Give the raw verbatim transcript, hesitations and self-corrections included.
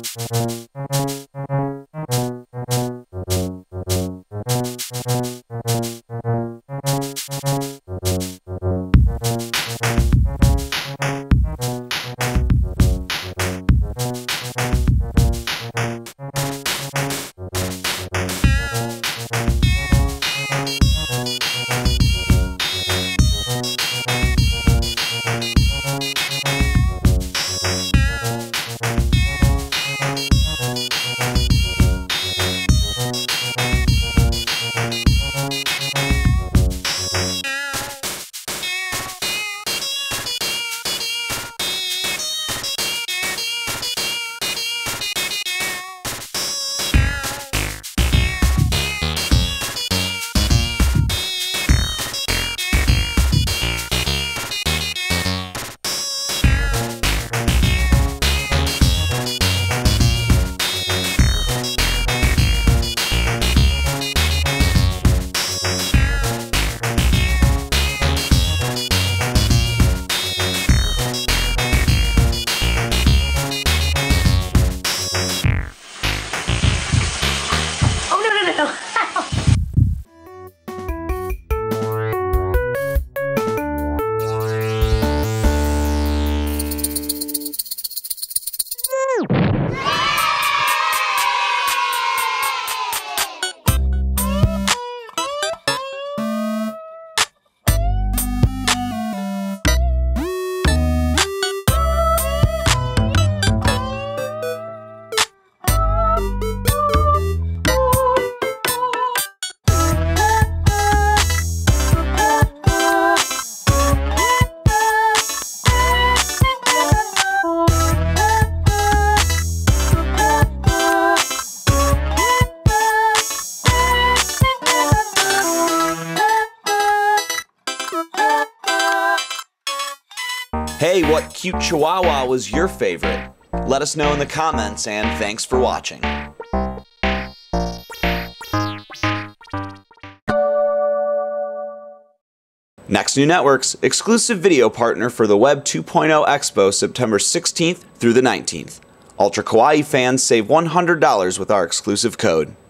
Hey, what cute Chihuahua was your favorite? Let us know in the comments, and thanks for watching. Next New Networks, exclusive video partner for the Web two point oh Expo September sixteenth through the nineteenth. Ultra Kawaii fans save one hundred dollars with our exclusive code.